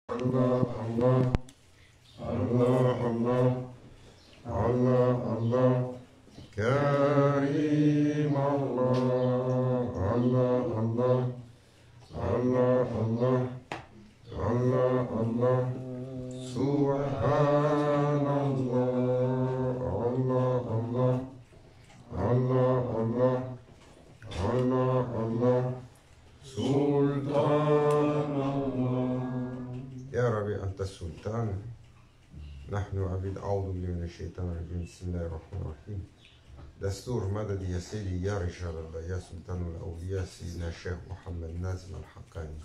Allah, Allah, Allah, Allah, Allah, Allah, Karim Allah, Allah, Allah, Allah, Allah, Allah, Allah, Subhanallah, Allah, Allah, Allah, Allah, Allah, Allah, Sultanallah. يا ربي أنت السلطان نحن عبيد أعوذ بالله من الشيطان الرجيم بسم الله الرحمن الرحيم دستور مدد يا سيدي يا رجال الله يا سلطان الأولياء سيدنا الشيخ محمد نازم الحقاني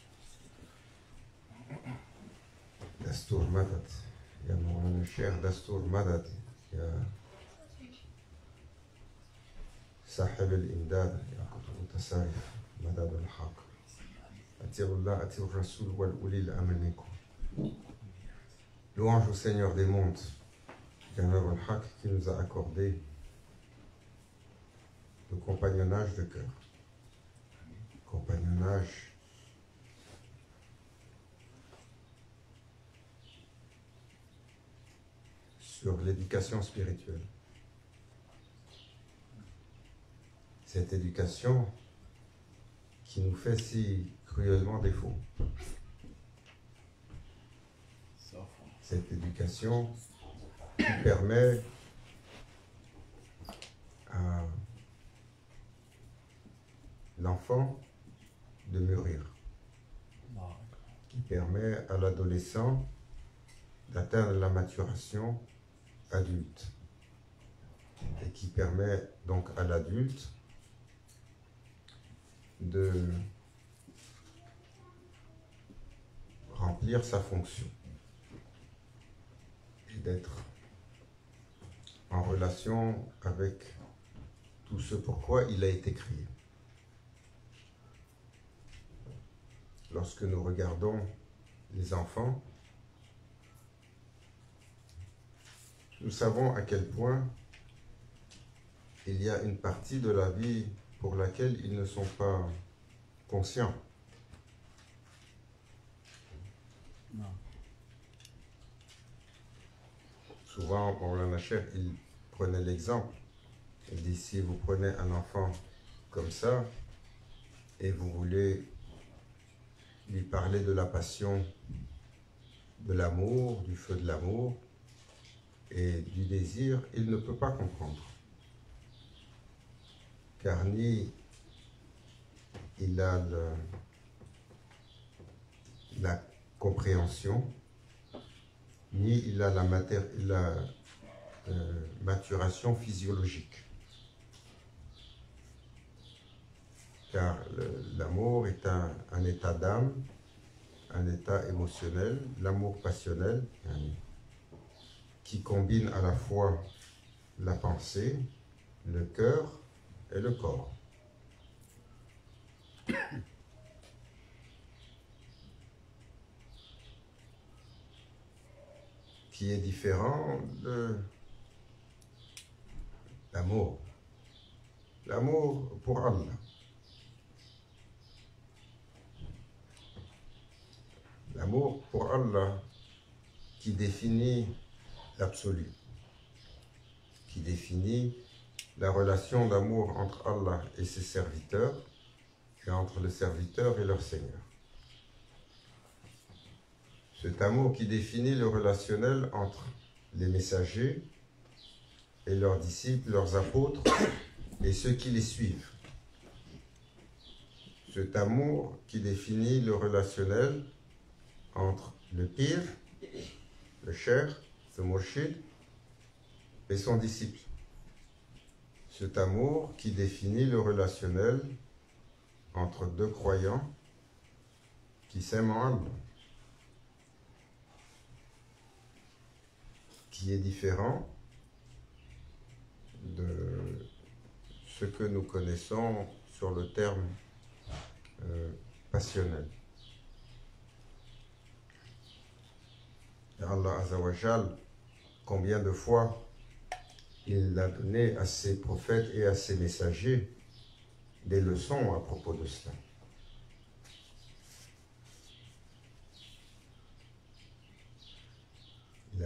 دستور مدد يا مولانا الشيخ دستور مدد يا صاحب الإمداد يا قطب متسارف مدد الحق أطيعوا الله أطيعوا الرسول والأولي الأمر منكم. Louange au Seigneur des mondes, Ganab al-Haq qui nous a accordé le compagnonnage de cœur. Compagnonnage sur l'éducation spirituelle. Cette éducation qui nous fait si cruellement défaut. Cette éducation qui permet à l'enfant de mûrir, qui permet à l'adolescent d'atteindre la maturation adulte et qui permet donc à l'adulte de remplir sa fonction et d'être en relation avec tout ce pourquoi il a été créé. Lorsque nous regardons les enfants, nous savons à quel point il y a une partie de la vie pour laquelle ils ne sont pas conscients. Non. Souvent, Maulana Cheikh, il prenait l'exemple. Il dit, si vous prenez un enfant comme ça et vous voulez lui parler de la passion, de l'amour, du feu de l'amour et du désir, il ne peut pas comprendre. Car ni il a la compréhension, ni il a la maturation physiologique. Car l'amour est un état d'âme, un état émotionnel, l'amour passionnel, qui combine à la fois la pensée, le cœur et le corps. Qui est différent de l'amour. L'amour pour Allah. L'amour pour Allah qui définit l'absolu, qui définit la relation d'amour entre Allah et ses serviteurs et entre le serviteur et leur Seigneur. Cet amour qui définit le relationnel entre les messagers et leurs disciples, leurs apôtres et ceux qui les suivent. Cet amour qui définit le relationnel entre le pir, le cheikh, le mourchid et son disciple. Cet amour qui définit le relationnel entre deux croyants qui s'aiment en Allah, qui est différent de ce que nous connaissons sur le terme passionnel. Et Allah Azzawajal, combien de fois il a donné à ses prophètes et à ses messagers des leçons à propos de cela.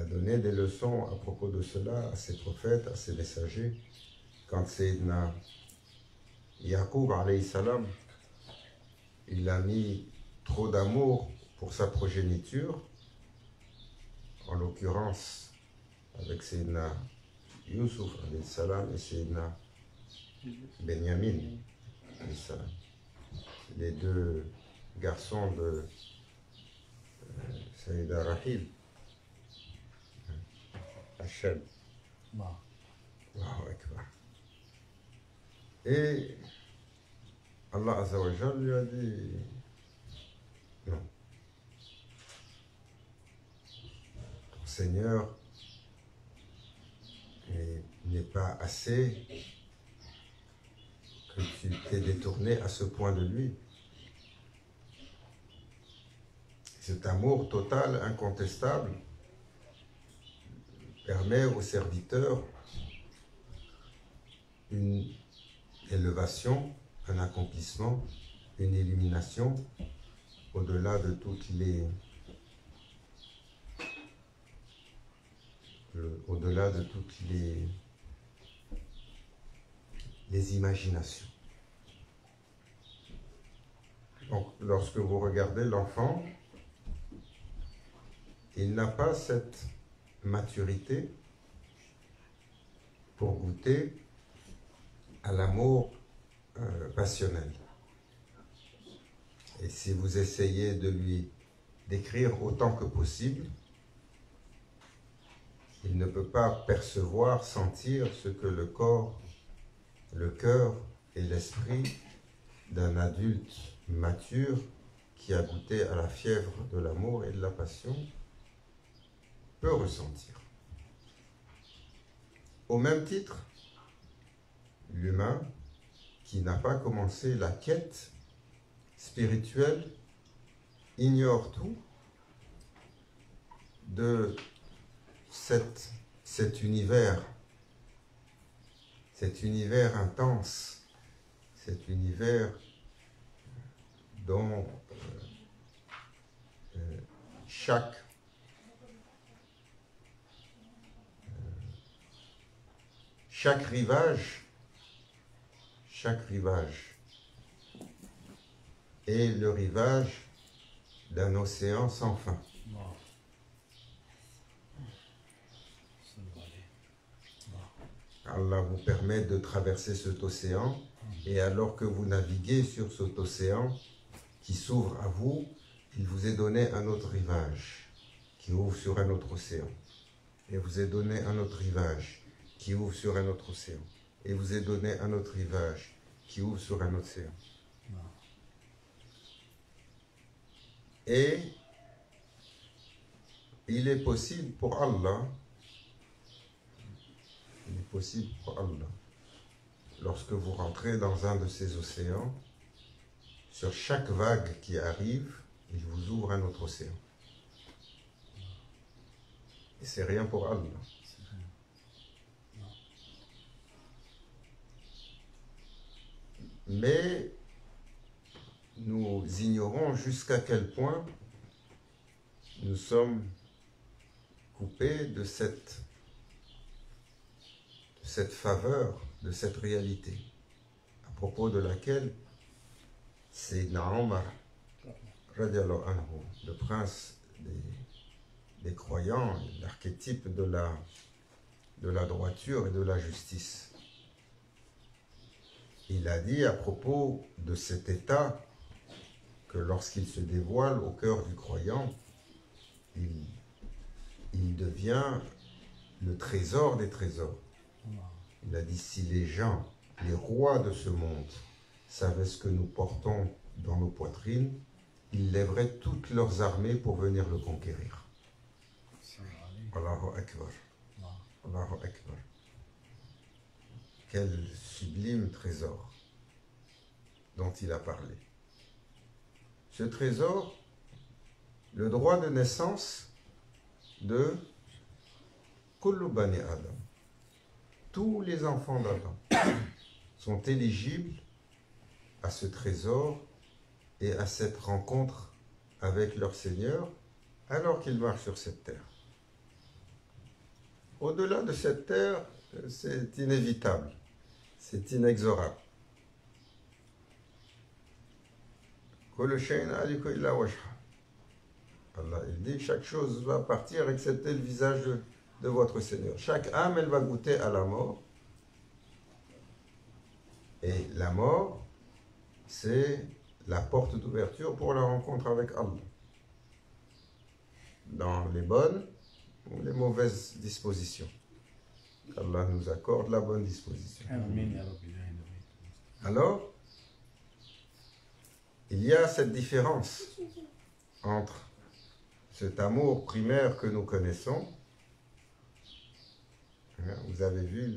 donné des leçons à propos de cela à ses prophètes, à ses messagers. Quand Sayyidina Yaqub alayhi salam, il a mis trop d'amour pour sa progéniture, en l'occurrence avec Sayyidina Yusuf alayhi salam et Sayyidina Benyamin alayhi salam, les deux garçons de Sayyida Rahil, Hachem. Allahu Akbar. Et Allah Azza wa Jal lui a dit non. Ton Seigneur n'est pas assez que tu t'es détourné à ce point de lui. Cet amour total, incontestable, permet aux serviteurs une élévation, un accomplissement, une illumination au-delà de toutes les imaginations. Donc, lorsque vous regardez l'enfant, il n'a pas cette maturité pour goûter à l'amour passionnel. Et si vous essayez de lui décrire autant que possible, il ne peut pas percevoir, sentir ce que le corps, le cœur et l'esprit d'un adulte mature qui a goûté à la fièvre de l'amour et de la passion peut ressentir. Au même titre, l'humain qui n'a pas commencé la quête spirituelle ignore tout de cet univers intense, cet univers dont chaque rivage est le rivage d'un océan sans fin. Allah vous permet de traverser cet océan, et alors que vous naviguez sur cet océan qui s'ouvre à vous, il vous est donné un autre rivage qui ouvre sur un autre océan. Et vous est donné un autre rivage qui ouvre sur un autre océan. Et vous est donné un autre rivage qui ouvre sur un océan. Et il est possible pour Allah, lorsque vous rentrez dans un de ces océans, sur chaque vague qui arrive, il vous ouvre un autre océan. Et c'est rien pour Allah. Mais nous ignorons jusqu'à quel point nous sommes coupés de cette faveur, de cette réalité, à propos de laquelle Sayyidina Omar, radiallahu anhu, le prince des croyants, l'archétype de la droiture et de la justice, il a dit à propos de cet état que lorsqu'il se dévoile au cœur du croyant, il devient le trésor des trésors. Il a dit, si les gens, les rois de ce monde, savaient ce que nous portons dans nos poitrines, ils lèveraient toutes leurs armées pour venir le conquérir. Allahu Akbar. Allahu Akbar. Quel sublime trésor dont il a parlé. Ce trésor, le droit de naissance de Kullu Bani Adam. Tous les enfants d'Adam sont éligibles à ce trésor et à cette rencontre avec leur Seigneur alors qu'ils marchent sur cette terre. au-delà de cette terre, c'est inévitable, c'est inexorable. Allah, il dit, chaque chose va partir excepté le visage de votre Seigneur. Chaque âme, elle va goûter à la mort. Et la mort, c'est la porte d'ouverture pour la rencontre avec Allah. Dans les bonnes ou les mauvaises dispositions. Allah nous accorde la bonne disposition. Alors, il y a cette différence entre cet amour primaire que nous connaissons. Vous avez vu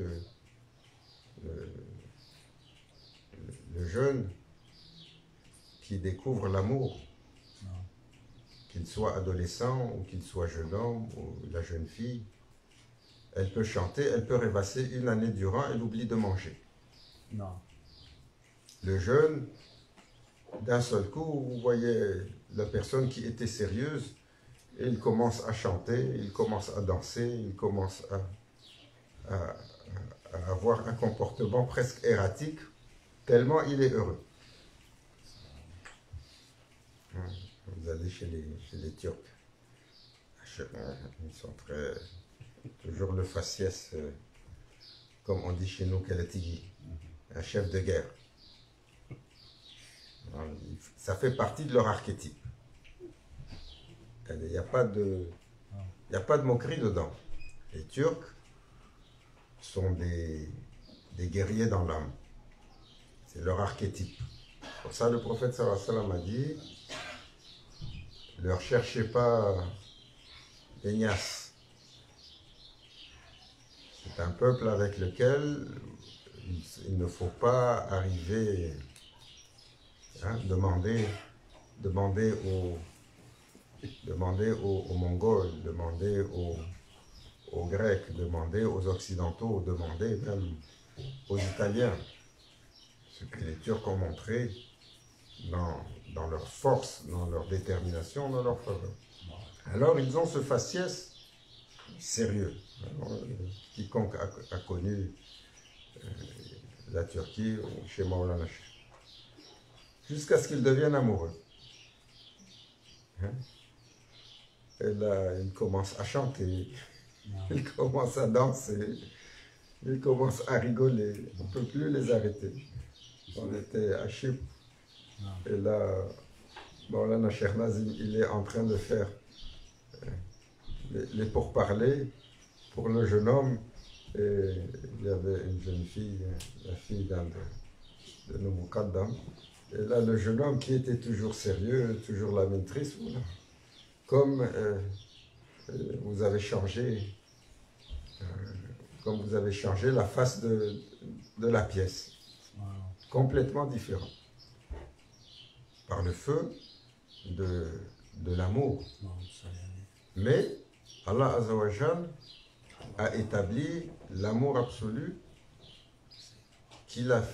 le jeune qui découvre l'amour, qu'il soit adolescent ou qu'il soit jeune homme ou la jeune fille. Elle peut chanter, elle peut rêvasser une année durant, elle oublie de manger. Non. Le jeune, d'un seul coup, vous voyez la personne qui était sérieuse, et il commence à chanter, il commence à danser, il commence à avoir un comportement presque erratique, tellement il est heureux. Vous allez chez les Turcs, ils sont toujours le faciès, comme on dit chez nous, Kalatigi, un chef de guerre. Ça fait partie de leur archétype. Il n'y a pas de moquerie dedans. Les Turcs sont des guerriers dans l'âme. C'est leur archétype. Pour ça, le prophète sallallahu alayhi wa sallam a dit, ne leur cherchez pas les niasses. C'est un peuple avec lequel il ne faut pas arriver, demander aux Mongols, demander aux Grecs, demander aux Occidentaux, demander même aux Italiens. Ce que les Turcs ont montré dans leur force, dans leur détermination, dans leur faveur. Alors ils ont ce faciès sérieux. Alors, quiconque a connu la Turquie, chez Maulana Cheikh, jusqu'à ce qu'ils deviennent amoureux. Et là, ils commencent à chanter, ils commencent à danser, ils commencent à rigoler. On ne peut plus les arrêter. On était à Chypre. Et là, Maulana Cheikh Nazim, il est en train de faire les pourparlers pour le jeune homme. Et il y avait une jeune fille, la fille d'un de nos Muqaddam. Et là, le jeune homme qui était toujours sérieux, toujours la mine triste, voilà. Comme vous avez changé, la face de la pièce. Complètement différent. Par le feu de l'amour. Mais Allah Azza wa Jal a établi l'amour absolu qu'il a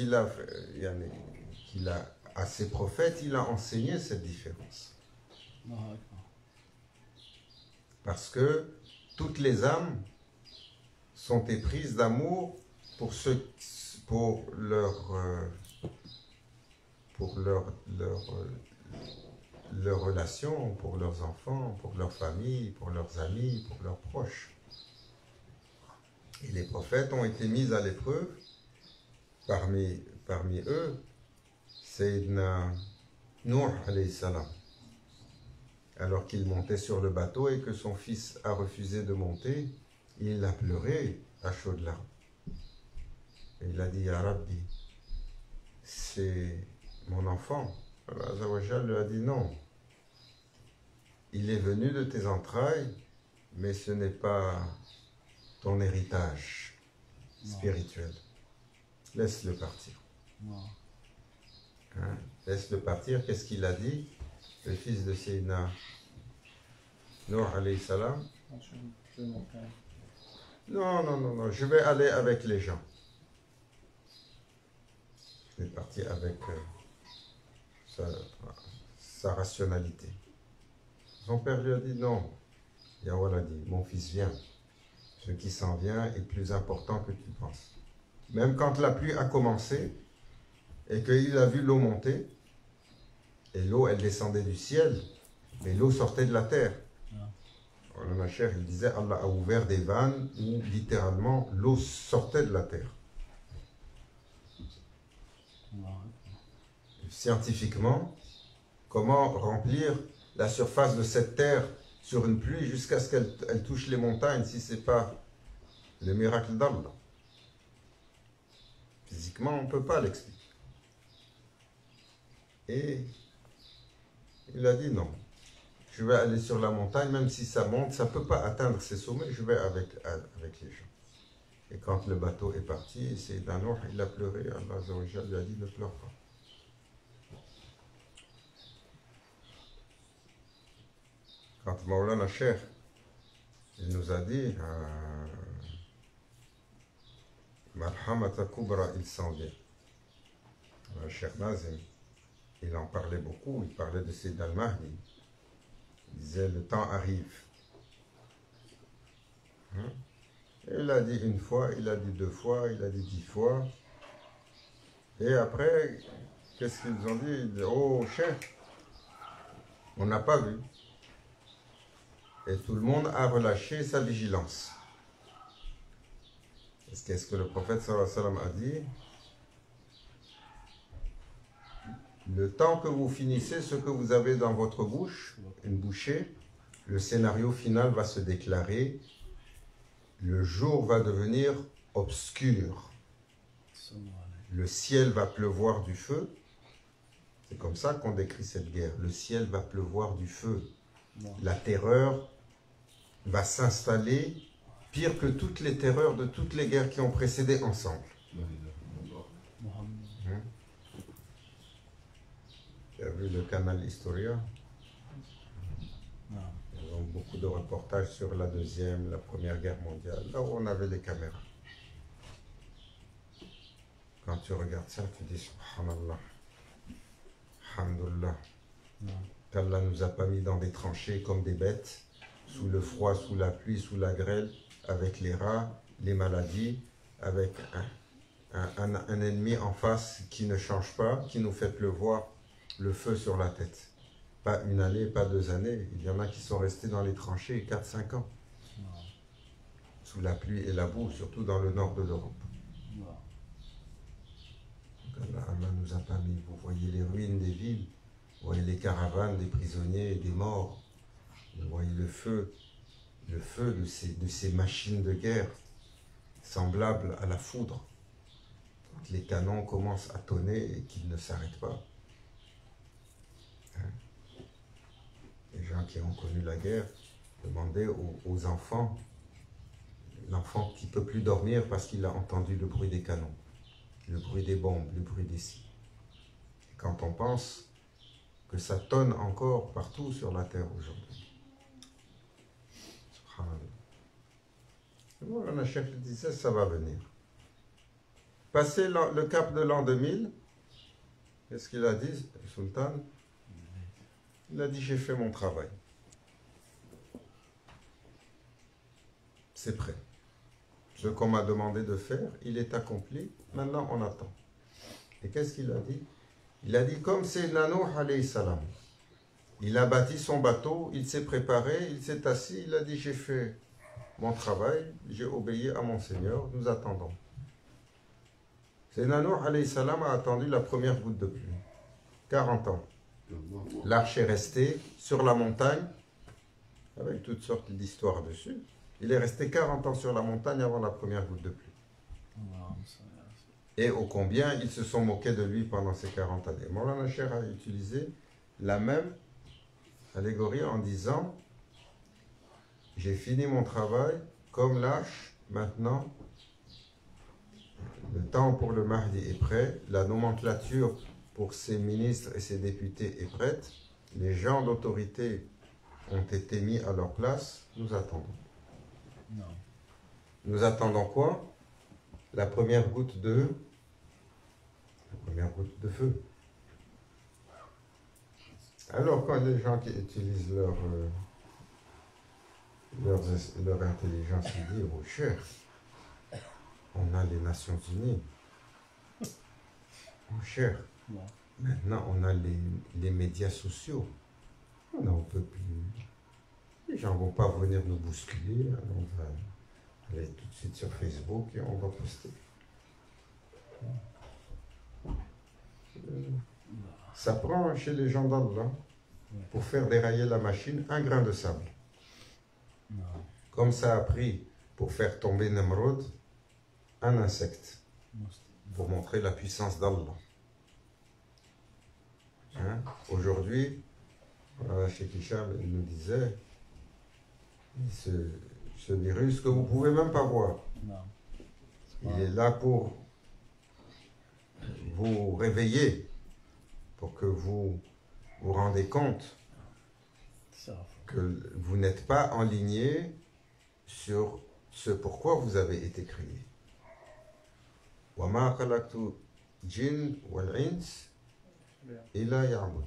à ses prophètes, il a enseigné cette différence. Parce que toutes les âmes sont éprises d'amour pour leurs relations, pour leurs enfants, pour leurs familles, pour leurs amis, pour leurs proches. Et les prophètes ont été mis à l'épreuve. Parmi eux, Sayyidina Nuh alayhi salam, alors qu'il montait sur le bateau et que son fils a refusé de monter, il a pleuré à chaudes larmes. Et il a dit, Ya Rabbi, c'est mon enfant. Allah Azza wa Jal lui a dit, non, il est venu de tes entrailles, mais ce n'est pas ton héritage spirituel. Laisse-le partir. Laisse-le partir. Qu'est-ce qu'il a dit, le fils de Sayyidina Nuh alayhi salam? Non, je vais aller avec les gens. Il est parti avec sa rationalité. Son père lui a dit, non, Yahweh a dit, mon fils, viens. Ce qui s'en vient est plus important que tu penses. Même quand la pluie a commencé et qu'il a vu l'eau monter, et l'eau, elle descendait du ciel, mais l'eau sortait de la terre. Le Cheikh, il disait, Allah a ouvert des vannes où littéralement l'eau sortait de la terre. Scientifiquement, comment remplir la surface de cette terre sur une pluie jusqu'à ce qu'elle touche les montagnes si ce n'est pas le miracle d'Allah? Physiquement, on ne peut pas l'expliquer. Et il a dit non. Je vais aller sur la montagne, même si ça monte, ça ne peut pas atteindre ces sommets, je vais avec les gens. Et quand le bateau est parti, c'est d'un Nuh, il a pleuré, Allah Azza wa Jalla lui a dit ne pleure pas. Quand Maulana Cheikh, il nous a dit Marhamata Kubra, il s'en vient. Le Cheikh Nazim, il en parlait beaucoup, il parlait de Sayyid al-Mahdi. Il disait le temps arrive. Il a dit une fois, il a dit 2 fois, il a dit 10 fois. Et après, qu'est-ce qu'ils ont dit? Ils disent, oh Cheikh, on n'a pas vu. Et tout le monde a relâché sa vigilance. Qu'est-ce que le prophète sallallahu alayhi wa sallam a dit? Le temps que vous finissez ce que vous avez dans votre bouche, une bouchée, le scénario final va se déclarer. Le jour va devenir obscur. Le ciel va pleuvoir du feu. C'est comme ça qu'on décrit cette guerre. Le ciel va pleuvoir du feu. La terreur va s'installer, pire que toutes les terreurs de toutes les guerres qui ont précédé ensemble. Tu as vu le canal Historia? Ils ont beaucoup de reportages sur la deuxième, la première guerre mondiale, là où on avait les caméras. Quand tu regardes ça, tu dis Subhanallah, Alhamdulillah, qu'Allah ne nous a pas mis dans des tranchées comme des bêtes, sous le froid, sous la pluie, sous la grêle, avec les rats, les maladies, avec un ennemi en face qui ne change pas, qui nous fait pleuvoir le feu sur la tête. Pas une année, pas 2 années. Il y en a qui sont restés dans les tranchées 4-5 ans. Sous la pluie et la boue, surtout dans le nord de l'Europe. Allah ne nous a pas mis. Vous voyez les ruines des villes, vous voyez les caravanes des prisonniers et des morts. Vous voyez le feu de ces machines de guerre, semblables à la foudre. Quand les canons commencent à tonner et qu'ils ne s'arrêtent pas. Les gens qui ont connu la guerre demandaient aux enfants, l'enfant qui ne peut plus dormir parce qu'il a entendu le bruit des canons, le bruit des bombes, le bruit des scies. Et quand on pense que ça tonne encore partout sur la terre aujourd'hui. Subhanallah. Le chef disait, ça va venir. Passé le cap de l'an 2000, qu'est-ce qu'il a dit, le sultan? Il a dit, j'ai fait mon travail. C'est prêt. Ce qu'on m'a demandé de faire, il est accompli. Maintenant, on attend. Et qu'est-ce qu'il a dit? Il a dit, comme c'est Nuh alayhi salam. Il a bâti son bateau, il s'est préparé, il s'est assis, il a dit, j'ai fait mon travail, j'ai obéi à mon Seigneur, nous attendons. C'est Nuh alayhi salam a attendu la première goutte de pluie. 40 ans. L'arche est restée sur la montagne, avec toutes sortes d'histoires dessus. Il est resté 40 ans sur la montagne avant la première goutte de pluie. Et ô combien ils se sont moqués de lui pendant ces 40 années. Maulana Cheikh a utilisé la même allégorie en disant « J'ai fini mon travail, comme l'arche, maintenant, le temps pour le Mahdi est prêt, la nomenclature pour ses ministres et ses députés est prête, les gens d'autorité ont été mis à leur place, nous attendons. » Non. Nous attendons quoi? La première goutte de feu. Alors quand les gens qui utilisent leur intelligence dit, oh cher, on a les Nations Unies. Oh cher, maintenant on a les médias sociaux. Non, on peut plus. Les gens ne vont pas venir nous bousculer. Alors on va aller tout de suite sur Facebook et on va poster. Ça prend chez les gens d'Allah, pour faire dérailler la machine, un grain de sable. Comme ça a pris pour faire tomber Nemrod, un insecte, pour montrer la puissance d'Allah. Hein? Aujourd'hui, Cheikh Hicham nous disait, ce virus que vous ne pouvez même pas voir, il est là pour vous réveiller, pour que vous vous rendez compte que vous n'êtes pas aligné sur ce pourquoi vous avez été créé. وَمَا خَلَقْتُ الْجِنَّ وَالْإِنسَ إِلَّا يَعْبُدُونِ.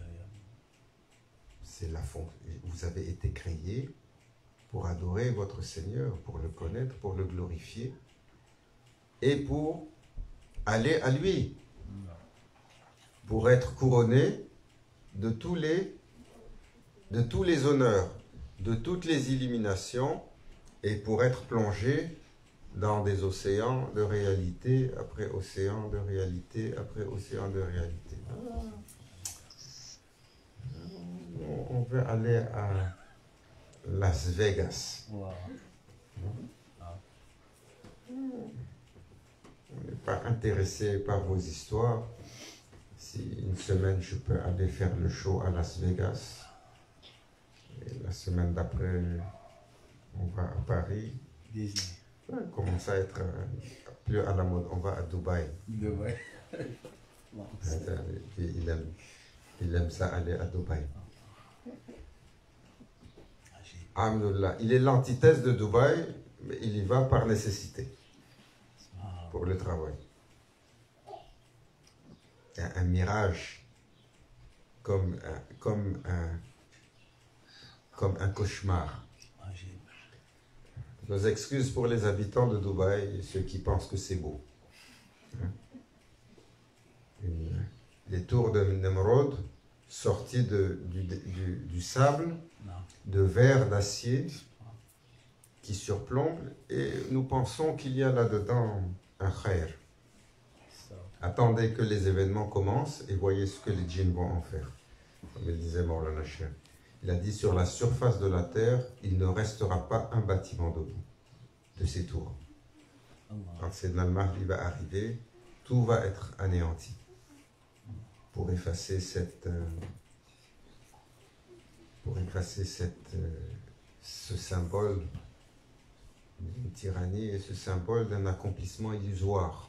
C'est la fonction. Vous avez été créé pour adorer votre Seigneur, pour le connaître, pour le glorifier et pour aller à lui, pour être couronné de tous les honneurs, de toutes les illuminations et pour être plongé dans des océans de réalité après océan de réalité après océan de réalité. On veut aller à Las Vegas. On n'est pas intéressé par vos histoires. Si une semaine je peux aller faire le show à Las Vegas, et la semaine d'après on va à Paris. Disney. Ça commence à être plus à la mode. On va à Dubaï. Dubaï. Il aime ça aller à Dubaï. Alhamdoulilah. Il est l'antithèse de Dubaï, mais il y va par nécessité. Pour le travail. Il y a un mirage comme un cauchemar. Nos excuses pour les habitants de Dubaï, ceux qui pensent que c'est beau. Les tours de Nemrod, sorties du sable, de verre, d'acier, qui surplombe, et nous pensons qu'il y a là-dedans un khair. Attendez que les événements commencent et voyez ce que les djinns vont en faire. Comme il disait Maulana Cheikh. Il a dit, sur la surface de la terre, il ne restera pas un bâtiment debout de ces tours. Quand Sayyidina al-Mahdi va arriver, tout va être anéanti pour effacer ce symbole d'une tyrannie et ce symbole d'un accomplissement illusoire.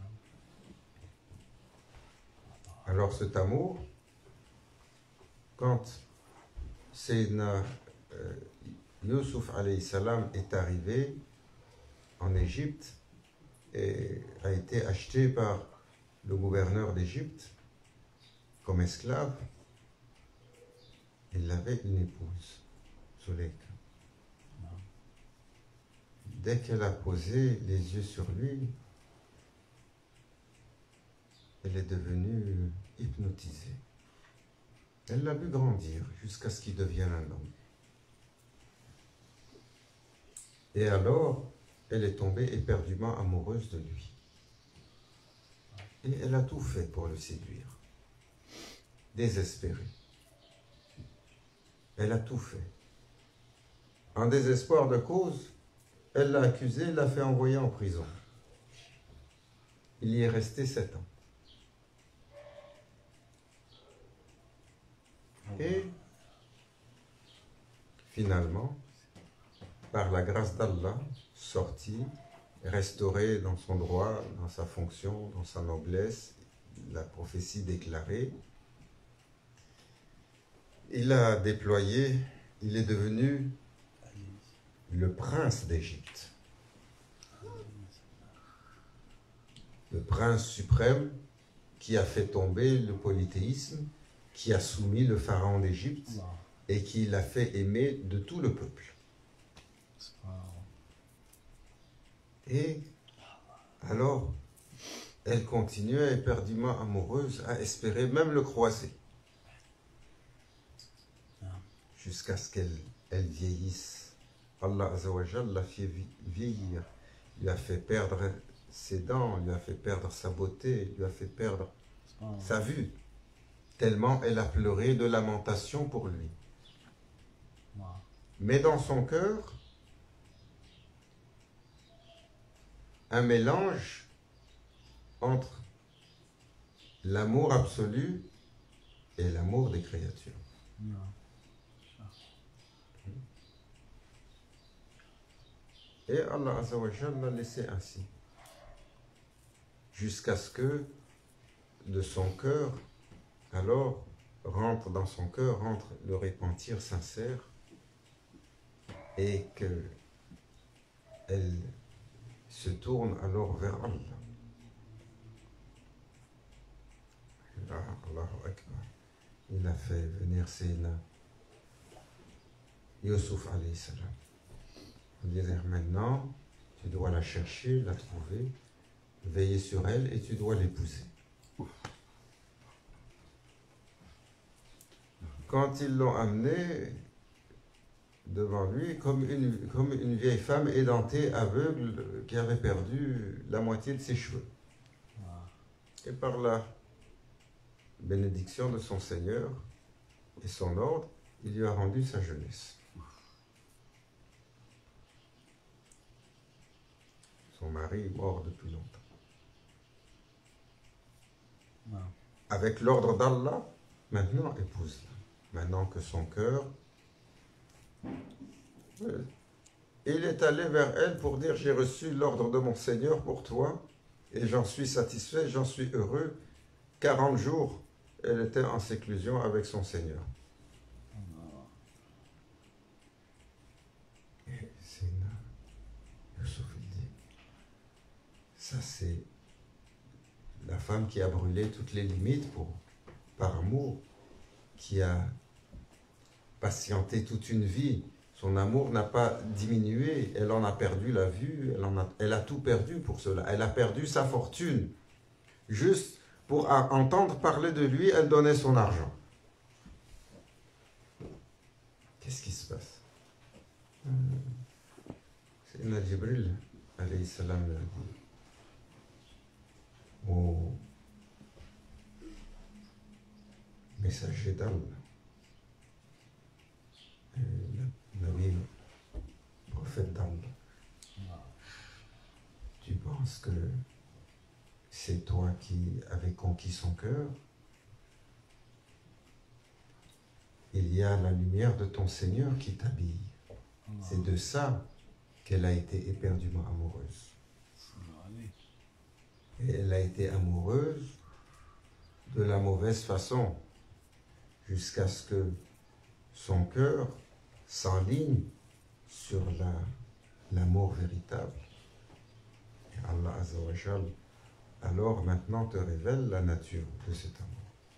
Alors cet amour, quand Sayyidina Yusuf alayhi salam est arrivé en Égypte et a été acheté par le gouverneur d'Égypte comme esclave, il avait une épouse, Zuleika. Dès qu'elle a posé les yeux sur lui, elle est devenue hypnotisée. Elle l'a vu grandir jusqu'à ce qu'il devienne un homme. Et alors, elle est tombée éperdument amoureuse de lui. Et elle a tout fait pour le séduire. Désespérée. Elle a tout fait. En désespoir de cause, elle l'a accusé, l'a fait envoyer en prison. Il y est resté 7 ans. Et finalement, par la grâce d'Allah, sorti, restauré dans son droit, dans sa fonction, dans sa noblesse, la prophétie déclarée, il a déployé, il est devenu le prince d'Égypte. Le prince suprême qui a fait tomber le polythéisme, qui a soumis le pharaon d'Égypte et qui l'a fait aimer de tout le peuple. Et alors, elle continuait éperdument amoureuse à espérer même le croiser. Jusqu'à ce qu'elle vieillisse. Allah Azzawajal l'a fait vieillir, lui a fait perdre ses dents, lui a fait perdre sa beauté, lui a fait perdre sa vue. Tellement elle a pleuré de lamentation pour lui. Mais dans son cœur, un mélange entre l'amour absolu et l'amour des créatures. Et Allah Azzawajal l'a laissé ainsi. Jusqu'à ce que de son cœur, alors, dans son cœur rentre le repentir sincère et que elle se tourne alors vers Allah. Allahu Akbar. Il a fait venir Sayyidina Yusuf alayhi salam. On disait maintenant, tu dois la chercher, la trouver, veiller sur elle et tu dois l'épouser. Quand ils l'ont amené devant lui, comme une vieille femme édentée, aveugle, qui avait perdu la moitié de ses cheveux. Et par la bénédiction de son Seigneur et son ordre, il lui a rendu sa jeunesse. Son mari est mort depuis longtemps. Avec l'ordre d'Allah, maintenant épouse-la. Maintenant que son cœur... Il est allé vers elle pour dire, j'ai reçu l'ordre de mon Seigneur pour toi et j'en suis satisfait, j'en suis heureux. 40 jours, elle était en séclusion avec son Seigneur. Et c'est Youssouf, il dit, ça c'est la femme qui a brûlé toutes les limites par amour, qui a patienté toute une vie. Son amour n'a pas diminué, elle en a perdu la vue, elle a tout perdu pour cela. Elle a perdu sa fortune. Juste pour entendre parler de lui, elle donnait son argent. Qu'est-ce qui se passe? C'est Jibril, alayhi salam, l'a dit. Au messager d'Allah, Nabi, prophète d'Allah, tu penses que c'est toi qui avais conquis son cœur? Il y a la lumière de ton Seigneur qui t'habille. C'est de ça qu'elle a été éperdument amoureuse. Et elle a été amoureuse de la mauvaise façon, jusqu'à ce que son cœur s'enligne sur l'amour véritable. Et Allah Azzawajal, alors maintenant te révèle la nature de cet amour.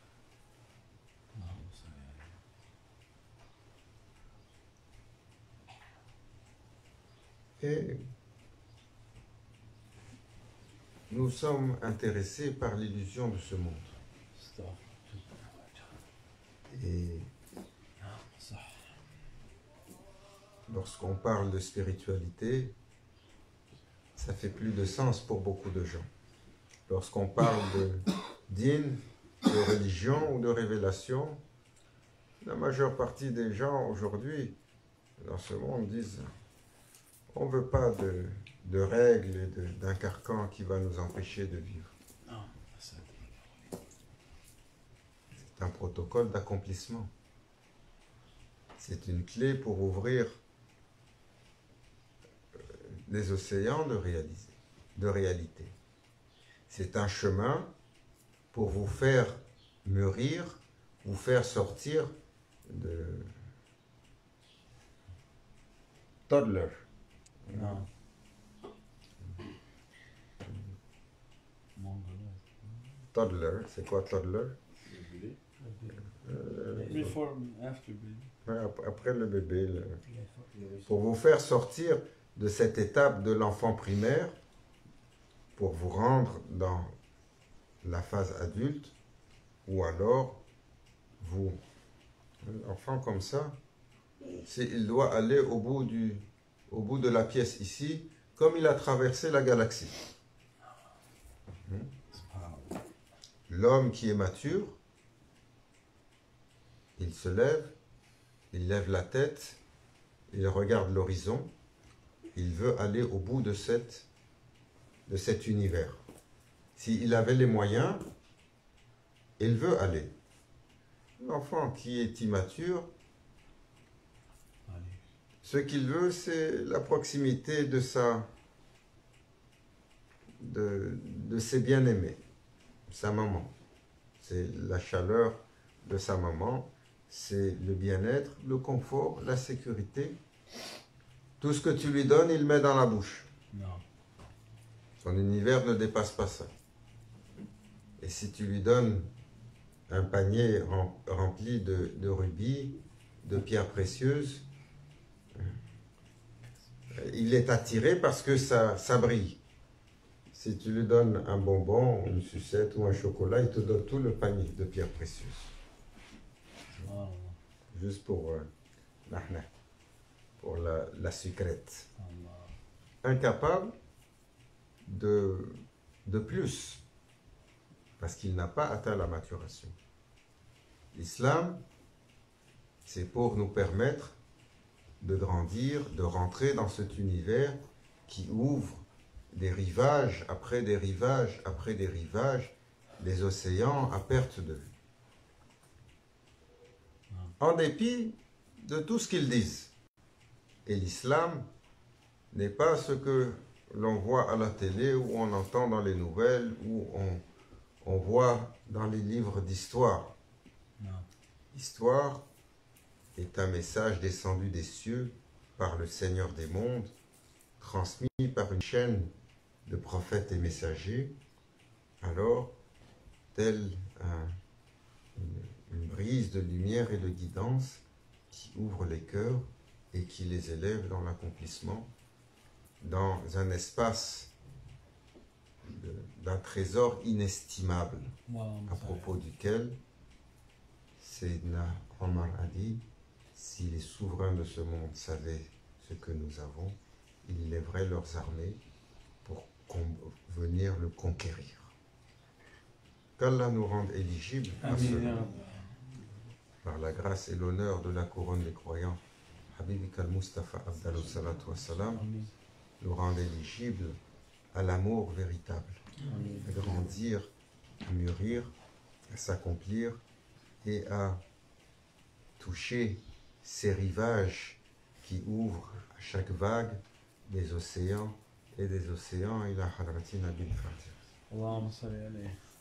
Et nous sommes intéressés par l'illusion de ce monde. Et lorsqu'on parle de spiritualité, ça fait plus de sens pour beaucoup de gens. Lorsqu'on parle de dîn, de religion ou de révélation, la majeure partie des gens aujourd'hui dans ce monde disent on ne veut pas de règles et d'un carcan qui va nous empêcher de vivre. C'est un protocole d'accomplissement. C'est une clé pour ouvrir les océans de réalité. C'est un chemin pour vous faire mûrir, vous faire sortir de toddler. Non. Toddler, c'est quoi toddler? Before, after baby. Après le bébé, pour vous faire sortir de cette étape de l'enfant primaire, pour vous rendre dans la phase adulte, ou alors vous, l'enfant comme ça, il doit aller au bout de la pièce ici, comme il a traversé la galaxie. L'homme qui est mature, il se lève, il lève la tête, il regarde l'horizon, il veut aller au bout de cet univers. S'il avait les moyens, il veut aller. L'enfant qui est immature, ce qu'il veut, c'est la proximité de ses bien-aimés, sa maman. C'est la chaleur de sa maman, c'est le bien-être, le confort, la sécurité. Tout ce que tu lui donnes, il met dans la bouche. Non. Son univers ne dépasse pas ça. Et si tu lui donnes un panier rempli de rubis, de pierres précieuses, il est attiré parce que ça brille. Si tu lui donnes un bonbon, une sucette ou un chocolat, il te donne tout le panier de pierres précieuses. Wow. Juste pour la sucrète. Allah. Incapable de plus, parce qu'il n'a pas atteint la maturation. L'islam, c'est pour nous permettre de grandir, de rentrer dans cet univers qui ouvre des rivages après des rivages après des rivages, des océans à perte de vue. En dépit de tout ce qu'ils disent. Et l'islam n'est pas ce que l'on voit à la télé, ou on entend dans les nouvelles, ou on voit dans les livres d'histoire. L'histoire est un message descendu des cieux par le Seigneur des mondes, transmis par une chaîne de prophètes et messagers, alors, telle une brise de lumière et de guidance qui ouvre les cœurs et qui les élève dans l'accomplissement, dans un espace d'un trésor inestimable, à propos duquel Sayyidina Omar a dit: si les souverains de ce monde savaient ce que nous avons, ils lèveraient leurs armées pour venir le conquérir. Qu'Allah nous rende éligibles à cela, par la grâce et l'honneur de la couronne des croyants. Habibik al-Mustafa Abdallah Salatu Wassalam nous rende éligibles à l'amour véritable, à grandir, à mûrir, à s'accomplir et à toucher ces rivages qui ouvrent à chaque vague des océans et des océans. Ila hadrati Nabil Fatih. Allahumma salli alayhi.